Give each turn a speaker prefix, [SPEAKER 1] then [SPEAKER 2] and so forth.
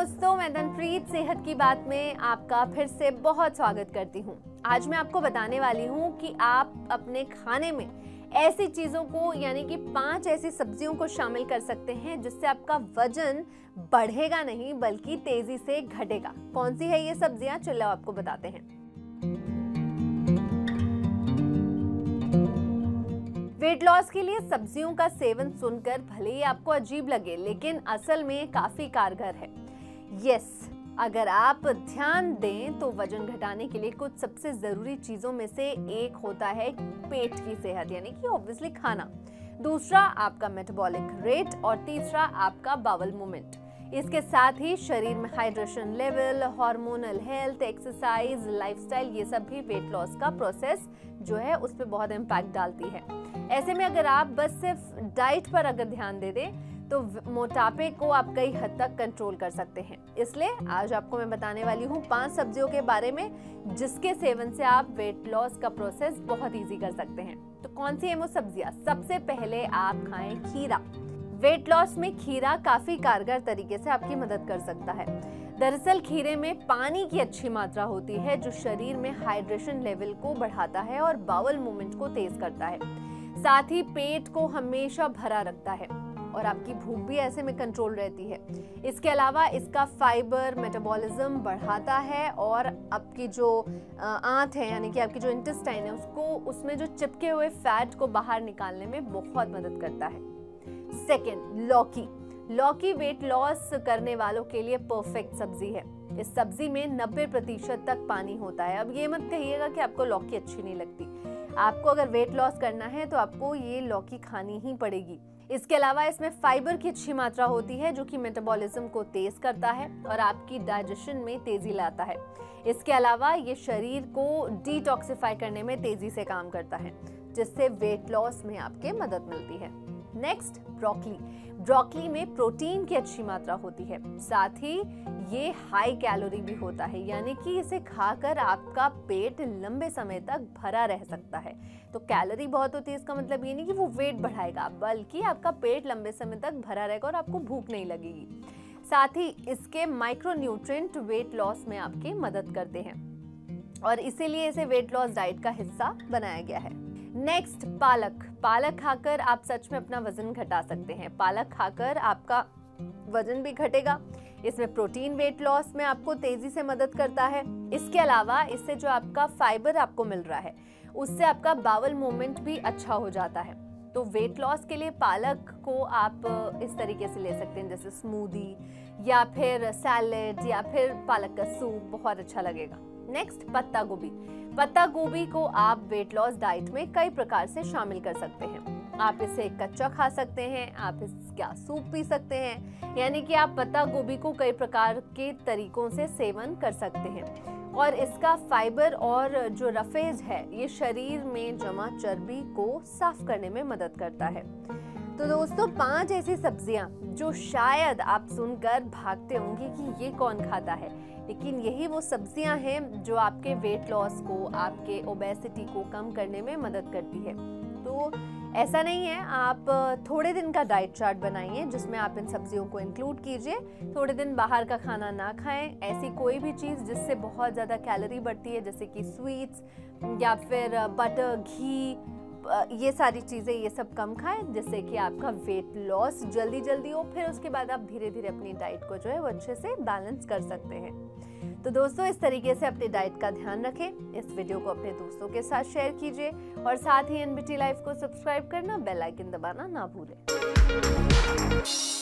[SPEAKER 1] दोस्तों, मैं धनप्रीत सेहत की बात में आपका फिर से बहुत स्वागत करती हूँ। आज मैं आपको बताने वाली हूँ कि आप अपने खाने में ऐसी चीज़ों को यानी कि 5 ऐसी सब्जियों को शामिल कर सकते हैं जिससे आपका वजन बढ़ेगा नहीं बल्कि तेजी से घटेगा। कौन सी है ये सब्जियाँ, चलो आपको बताते हैं। वेट लॉस के लिए सब्जियों का सेवन सुनकर भले ही आपको अजीब लगे, लेकिन असल में काफी कारगर है। यस, अगर आप ध्यान दें तो वजन घटाने के लिए कुछ सबसे जरूरी चीजों में से एक होता है पेट की सेहत, यानी कि ऑब्वियसली खाना। दूसरा आपका मेटाबॉलिक रेट और तीसरा आपका बावल मूवमेंट। इसके साथ ही शरीर में hydration level, hormonal health, exercise, lifestyle, ये सब भी वेट लॉस का प्रोसेस जो है उस पर बहुत इम्पैक्ट डालती है। ऐसे में अगर आप बस सिर्फ डाइट पर अगर ध्यान दे दें तो मोटापे को आप कई हद तक कंट्रोल कर सकते हैं। इसलिए आज आपको मैं बताने वाली हूँ 5 सब्जियों के बारे में जिसके सेवन से आप वेट लॉस का प्रोसेस बहुत इजी कर सकते हैं। तो कौन सी है वो सब्जियां? सबसे पहले आप खाएं खीरा। वेट लॉस में खीरा काफी कारगर तरीके से आपकी मदद कर सकता है। दरअसल खीरे में पानी की अच्छी मात्रा होती है जो शरीर में हाइड्रेशन लेवल को बढ़ाता है और बावल मूवमेंट को तेज करता है। साथ ही पेट को हमेशा भरा रखता है और आपकी भूख भी ऐसे में कंट्रोल रहती है। इसके अलावा इसका फाइबर मेटाबॉलिज्म बढ़ाता है और आपकी जो आंत है यानी कि आपकी जो इंटेस्टाइन है उसमें जो चिपके हुए फैट को बाहर निकालने में बहुत मदद करता है। सेकेंड, लौकी वेट लॉस करने वालों के लिए परफेक्ट सब्जी है। इस सब्जी में 90% तक पानी होता है। अब ये मत कहिएगा कि आपको लौकी अच्छी नहीं लगती। आपको अगर वेट लॉस करना है तो आपको ये लौकी खानी ही पड़ेगी। इसके अलावा इसमें फाइबर की अच्छी मात्रा होती है जो कि मेटाबॉलिज्म को तेज करता है और आपकी डाइजेशन में तेजी लाता है। इसके अलावा ये शरीर को डिटॉक्सिफाई करने में तेजी से काम करता है जिससे वेट लॉस में आपके मदद मिलती है। नेक्स्ट, ब्रोकली में प्रोटीन की अच्छी मात्रा होती है। साथ ही ये हाई कैलोरी भी होता है, यानी कि इसे खाकर आपका पेट लंबे समय तक भरा रह सकता है। तो कैलोरी बहुत होती है, इसका मतलब ये नहीं कि वो वेट बढ़ाएगा बल्कि आपका पेट लंबे समय तक भरा रहेगा और आपको भूख नहीं लगेगी। साथ ही इसके माइक्रोन्यूट्रिएंट वेट लॉस में आपकी मदद करते हैं और इसीलिए इसे वेट लॉस डाइट का हिस्सा बनाया गया है। नेक्स्ट, पालक खाकर आप सच में अपना वजन घटा सकते हैं। पालक खाकर आपका वजन भी घटेगा। इसमें प्रोटीन वेट लॉस में आपको तेजी से मदद करता है। इसके अलावा इससे जो आपका फाइबर आपको मिल रहा है उससे आपका बावल मूवमेंट भी अच्छा हो जाता है। तो वेट लॉस के लिए पालक को आप इस तरीके से ले सकते हैं जैसे स्मूदी या फिर सैलेड या फिर पालक का सूप, बहुत अच्छा लगेगा। नेक्स्ट, पत्ता गोभी को आप वेट लॉस डाइट में कई प्रकार से शामिल कर सकते हैं। आप इसे कच्चा खा सकते हैं, आप इसका सूप पी सकते हैं, यानी कि आप पत्ता गोभी को कई प्रकार के तरीकों से सेवन कर सकते हैं। और इसका फाइबर और जो रफेज है ये शरीर में जमा चर्बी को साफ करने में मदद करता है। तो दोस्तों, 5 ऐसी सब्जियां जो शायद आप सुनकर भागते होंगे कि ये कौन खाता है, लेकिन यही वो सब्जियां हैं जो आपके वेट लॉस को, आपके ओबेसिटी को कम करने में मदद करती है। तो ऐसा नहीं है, आप थोड़े दिन का डाइट चार्ट बनाइए जिसमें आप इन सब्जियों को इंक्लूड कीजिए। थोड़े दिन बाहर का खाना ना खाएं, ऐसी कोई भी चीज़ जिससे बहुत ज़्यादा कैलोरी बढ़ती है जैसे कि स्वीट्स या फिर बटर, घी, ये सारी चीज़ें ये सब कम खाएं जिससे कि आपका वेट लॉस जल्दी हो। फिर उसके बाद आप धीरे धीरे अपनी डाइट को जो है वो अच्छे से बैलेंस कर सकते हैं। तो दोस्तों, इस तरीके से अपनी डाइट का ध्यान रखें। इस वीडियो को अपने दोस्तों के साथ शेयर कीजिए और साथ ही एनबीटी लाइफ को सब्सक्राइब करना, बेल आइकन दबाना ना भूलें।